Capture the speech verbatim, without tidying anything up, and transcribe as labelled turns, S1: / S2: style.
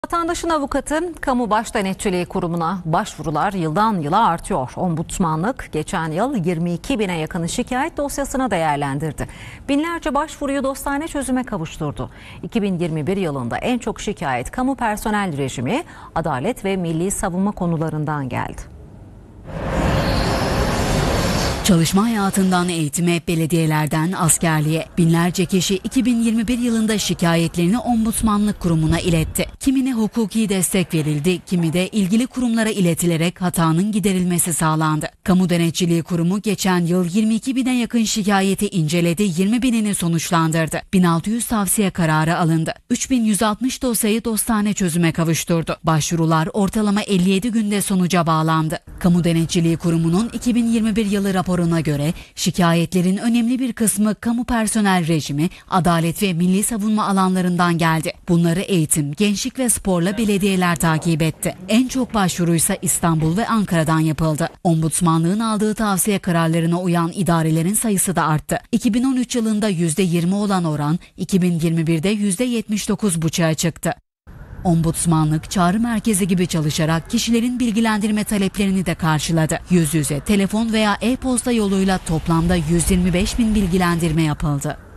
S1: Vatandaşın avukatı Kamu Baş Denetçiliği Kurumu'na başvurular yıldan yıla artıyor. Ombudsmanlık geçen yıl yirmi iki bine yakın şikayet dosyasını değerlendirdi. Binlerce başvuruyu dostane çözüme kavuşturdu. iki bin yirmi bir yılında en çok şikayet kamu personel rejimi, adalet ve milli savunma konularından geldi.
S2: Çalışma hayatından eğitime, belediyelerden askerliğe binlerce kişi iki bin yirmi bir yılında şikayetlerini Ombudsmanlık Kurumu'na iletti. Kimine hukuki destek verildi, kimi de ilgili kurumlara iletilerek hatanın giderilmesi sağlandı. Kamu Denetçiliği Kurumu geçen yıl yirmi iki bine yakın şikayeti inceledi, yirmi binini sonuçlandırdı. bin altı yüz tavsiye kararı alındı. üç bin yüz altmış dosyayı dostane çözüme kavuşturdu. Başvurular ortalama elli yedi günde sonuca bağlandı. Kamu Denetçiliği Kurumu'nun iki bin yirmi bir yılı raporu Raporuna göre şikayetlerin önemli bir kısmı kamu personel rejimi, adalet ve milli savunma alanlarından geldi. Bunları eğitim, gençlik ve sporla belediyeler takip etti. En çok başvuruysa İstanbul ve Ankara'dan yapıldı. Ombudsmanlığın aldığı tavsiye kararlarına uyan idarelerin sayısı da arttı. iki bin on üç yılında yüzde yirmi olan oran iki bin yirmi birde yüzde yetmiş dokuz buçuğa çıktı. Ombudsmanlık çağrı merkezi gibi çalışarak kişilerin bilgilendirme taleplerini de karşıladı. Yüz yüze, telefon veya e-posta yoluyla toplamda yüz yirmi beş bin bilgilendirme yapıldı.